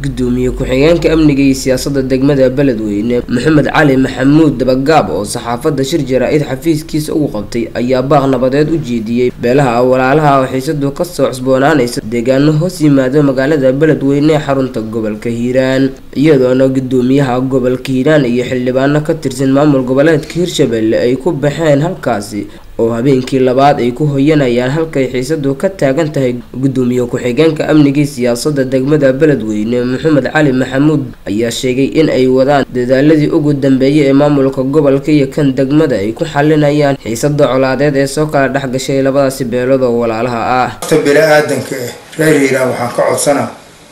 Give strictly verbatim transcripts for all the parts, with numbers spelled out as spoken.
gudoomiye ku-xigeenka amniga iyo siyaasadda degmada Beledweyne Maxamed Cali Maxamuud Dabagaab oo saxaafadda shir jaraa'id xafiiskiisa ugu qabtay ayaa baaq nabadeed u jeediyay beelaha walaalaha oo xiisadu ka soo cusboonaanaysa deegaano hoos yimaada magaalada Beledweyne ee xarunta gobolka Hiiraan iyadoona gudoomiyaha gobolka Hiiraan iyo xildhibaano ka tirsan maamul goboleedka Hirshabelle ay ku baxeen halkaasi oo habeenkii labaad ay ku hoyanayaan halkay xiisadu ka taagan tahay. gudoomiye ku-xigeenka amniga iyo siyaasadda degmada Beledweyne Maxamed Cali Maxamuud ayaa sheegay in ay wadaan dadaaladii ugu dambeeyay ee maamulka gobolka iyo kan degmada ay ku xalinayaan xiisada colaadeed ee soo kala dhaxgashay labadaasi beelood oo walaalaha ah. bini'aadanka reer Hiiraan waxaan ka codsanaa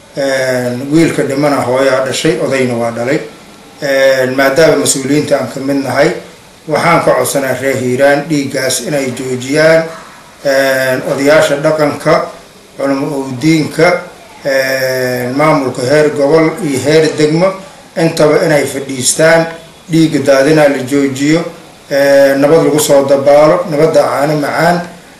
wiilka dhimana hooyaa dhashay odayna waa dhalay maadaama mas'uuliyiinta aan ka mid nahay waxaan ka codsanaa reer Hiiraan dhiigaas inay joojiyaan odayaasha dhaqanka culamo diinka maamulka heer gobol iyo heer degmo intaba inay fadhiistaan dhiiga daadina la joojiyo nabad lagu soo dabaalo nabadda caano macaan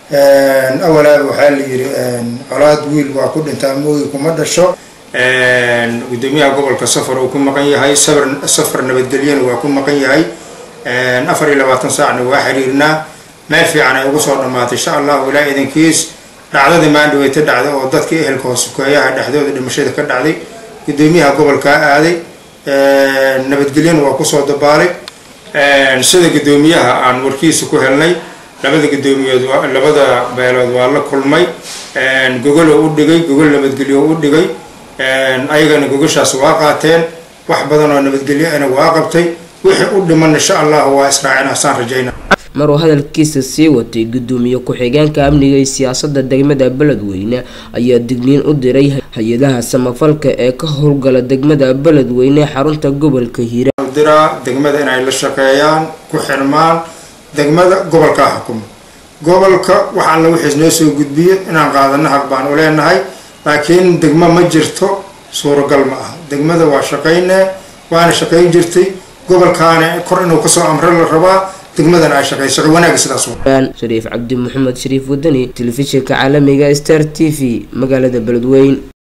awalaa waxaa la yiri colaad wiil waa ku dhintaa mooy kuma dhasho gudoomiyaha gobolka safar uu ku maqan yahay safar safar nabadgelyana waa ku maqan yahay afar iyo labaatan saacna waa xiriirnaa meel fiican ay ugu soo dhamaatay insha Allah ilaa idinkiis dhacdada maandhaweyta dhacday oo dadka ehelka hoosukayaha dhexdooda dhimashada ka dhacday gudoomiyaha gobolka aaday nabadgelyana waa ku soo dabaalay sida gudoomiyaha aan warkiisa ku helnay labada gudoomiyood labada beelood waa la kulmay gogol u dhigay gogol nabadgelyo u dhigay ayagana gogoshaas waa qaateen wax badan oo nabadgelyo ana waa qabtay wixii u dhiman insha Allah waa israacina saan rajayna. maruu hadalkiisa sii watay gudoomiye ku-xigeenka amniga iyo siyaasadda degmada Beledweyne ayaa digniin u diray hay'adaha samafalka ee ka howlgala degmada Beledweyne xarunta gobolka Hiiraan dira degmada inay la shaqeeyaan ku xirmaan degmada gobolka xukumo gobolka waxaan la wixii noo soo gudbiyay inaan qaadano hab baan u leenahay laakiin degmo ma jirto suuragal ma ah degmada waa shaqeynaa waana shaqeyn jirtay gobolkaana kor inuu ka soo amro la rabaa degmadan ay shaqeyso wanaag sidaas oo Shariif Cabdi Maxamed Shariif Wadani telefishinka caalamiga Star T V magaalada Beledweyne.